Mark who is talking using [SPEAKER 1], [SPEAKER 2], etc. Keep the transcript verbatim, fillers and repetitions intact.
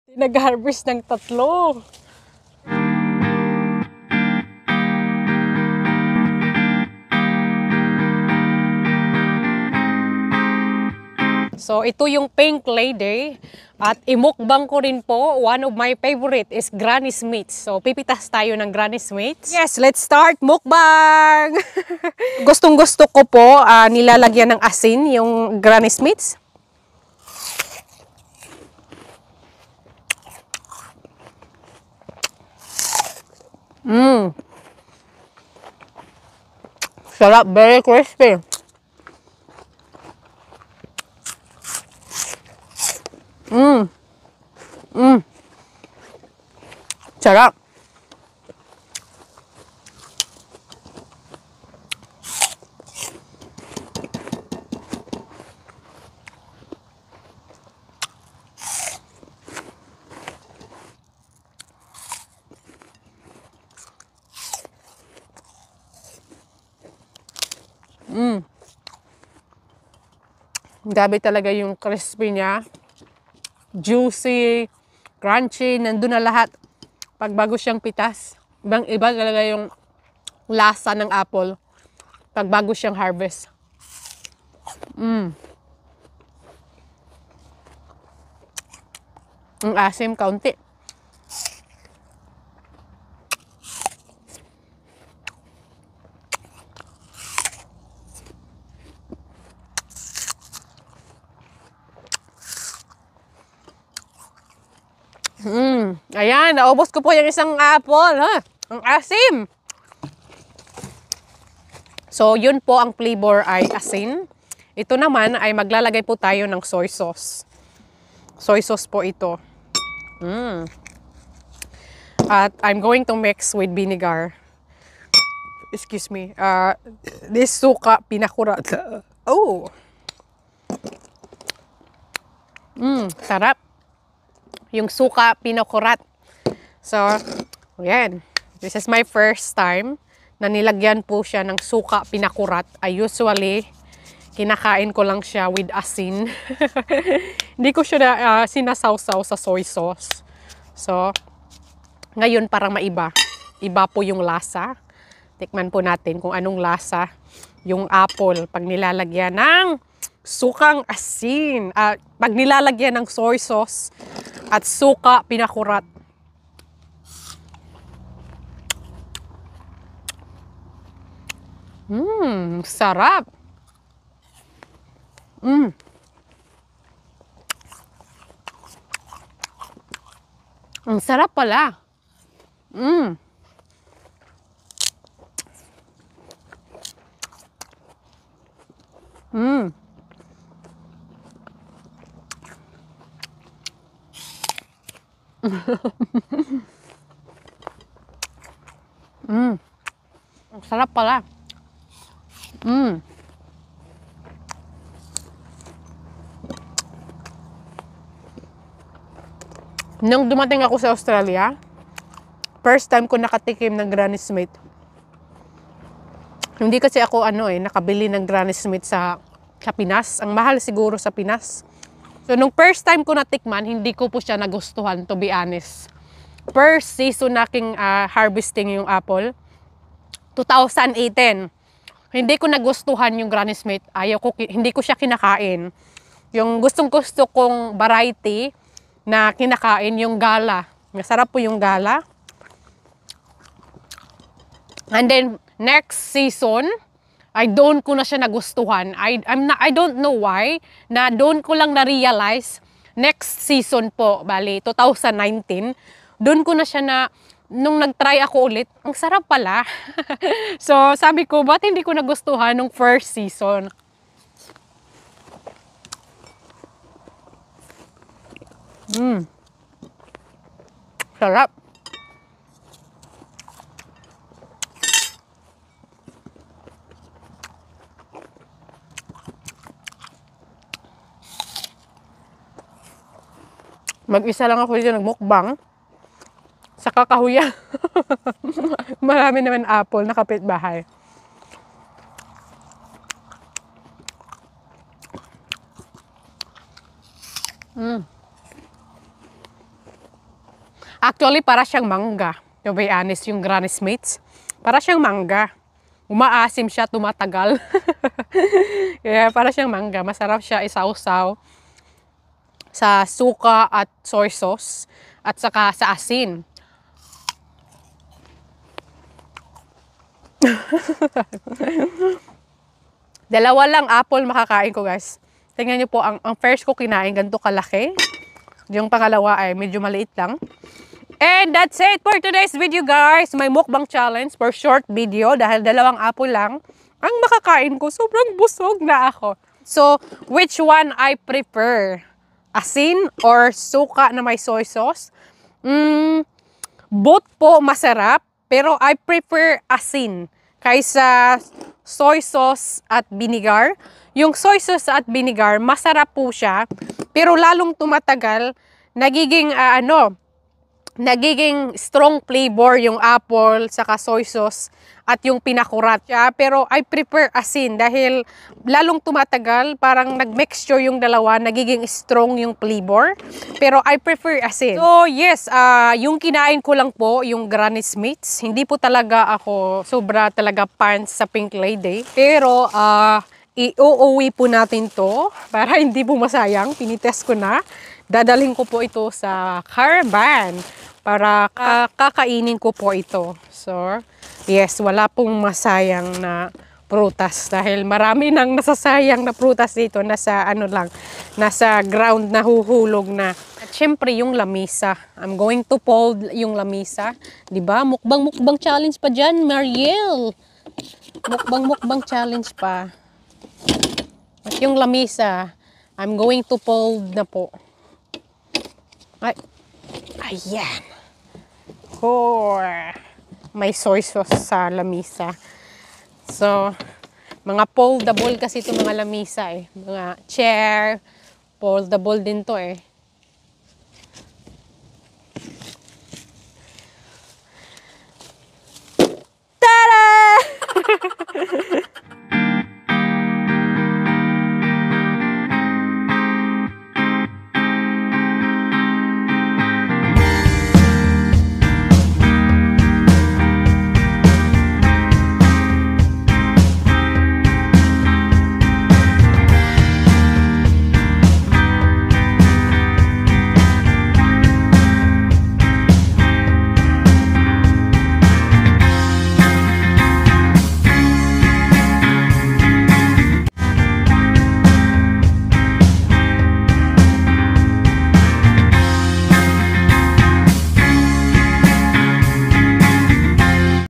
[SPEAKER 1] Nag-harvest ng tatlo. So, ito yung pink lady. At imukbang ko rin po, one of my favorite is Granny Smith's. So, pipitas tayo ng Granny Smith's. Yes, let's start mukbang! Gustong gusto ko po uh, nilalagyan ng asin yung Granny Smith's. Mmm. Sarap, very crispy. Mmm. Mmm. Sarap. Mmm. Grabe talaga yung crispy niya. Juicy, crunchy, nandun na lahat. Pag bago siyang pitas, ibang iba talaga yung lasa ng apple pag bago siyang harvest. Mm. Ang asim, kaunti. Mm. Ayan, naubos ko po yung isang apple, ha? Ang asim. So, yun po ang flavor ay asin. Ito naman ay maglalagay po tayo ng soy sauce. Soy sauce po ito. Mm. At I'm going to mix with vinegar. Excuse me. Uh, this suka pinakurat. Oh. Mm, sarap. Yung suka pinakurat. So, ayan. This is my first time na nilagyan po siya ng suka pinakurat. I usually, kinakain ko lang siya with asin. Hindi ko siya na, uh, sinasawsaw sa soy sauce. So, ngayon parang maiba. Iba po yung lasa. Tikman po natin kung anong lasa yung apple pag nilalagyan ng sukang asin. Uh, pag nilalagyan ng soy sauce at suka pinakurat. Mmm, sarap. Mmm. Ang sarap pala. Mmm. Mmm. Mmm. Ang sarap pala. Mmm. Nung dumating ako sa Australia, first time ko nakatikim ng Granny Smith. Hindi kasi ako ano eh, nakabili ng Granny Smith sa, sa Pinas. Ang mahal siguro sa Pinas. So, nung first time ko natikman, hindi ko po siya nagustuhan, to be honest. First season naking uh, harvesting yung apple, two thousand eighteen. Hindi ko nagustuhan yung Granny Smith. Ayaw ko, hindi ko siya kinakain. Yung gustong-gusto kong variety na kinakain, yung gala. Masarap po yung gala. And then, next season, ay doon ko na siya nagustuhan. I, I'm not, I don't know why, na doon ko lang na-realize, next season po, bali, two thousand nineteen, doon ko na siya na, nung nag-try ako ulit, ang sarap pala. So, sabi ko, ba't hindi ko nagustuhan nung first season? Mmm. Sarap. Mag-isa lang ako dito nagmukbang. Sa kakahuyan. Marami naman apple na kapitbahay. Mm. Actually, para siyang mangga. To be honest, yung Granny Smiths. Para siyang mangga. Umaasim siya, tumatagal. Yeah, para siyang mangga. Masarap siya isawsaw sa suka at soy sauce at saka sa asin. Dalawa lang apple makakain ko, guys. Tingnan niyo po, ang, ang first ko kinain, ganito kalaki. Yung pangalawa ay medyo maliit lang. And that's it for today's video, guys. May mukbang challenge for short video dahil dalawang apple lang ang makakain ko. Sobrang busog na ako. So, which one I prefer? Asin or suka na may soy sauce? Mm, both po masarap, pero I prefer asin kaysa soy sauce at vinegar. Yung soy sauce at vinegar, masarap po siya, pero lalong tumatagal, nagiging uh, ano, nagiging strong flavor yung apple, saka soy sauce, at yung pinakurat. Yeah, pero I prefer asin dahil lalong tumatagal, parang nagmixture yung dalawa, nagiging strong yung flavor. Pero I prefer asin. So yes, uh, yung kinain ko lang po, yung Granny Smiths. Hindi po talaga ako sobra talaga fan sa Pink Lady. Pero uh, i-uuwi po natin to para hindi po masayang. Pinitest ko na. Dadalhin ko po ito sa caravan para kakainin ko po ito. So, yes, wala pong masayang na prutas dahil marami nang nasasayang na prutas dito, nasa ano lang, nasa ground na huhulog na. At syempre yung lamisa. I'm going to fold yung lamisa. 'Di ba? Mukbang mukbang challenge pa diyan, Mariel. Mukbang mukbang challenge pa. At yung lamisa, I'm going to fold na po. Ay, ayan. Oh, may soy sauce sa lamisa. So, mga foldable kasi ito mga lamisa eh. Mga chair, foldable din to eh.